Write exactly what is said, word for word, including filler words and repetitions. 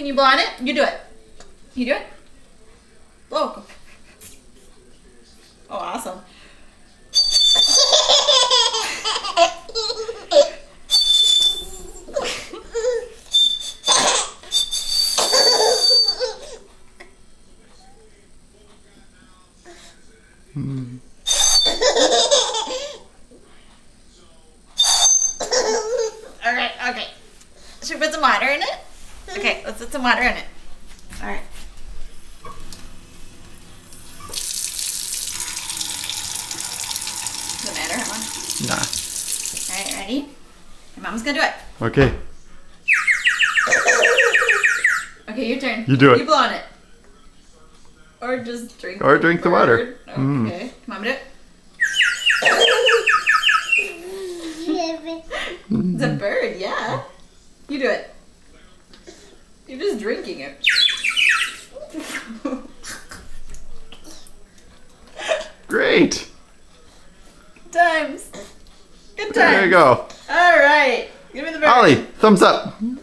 Can you blow on it? You do it. You do it? Blow. Oh, awesome. Hmm. Alright, okay. Should we put some water in it? Okay, let's put some water in it. Alright. Doesn't matter, huh, Mom? Nah. Alright, ready? Your Mom's gonna do it. Okay. Okay, your turn. You do it. You blow on it. Or just drink Or drink the water. Okay. Mm. Mom, do it. It's a bird, yeah. You do it. You're just drinking it. Great. Times. Good times. There you go. All right. Give me the bird. Ollie, thumbs up.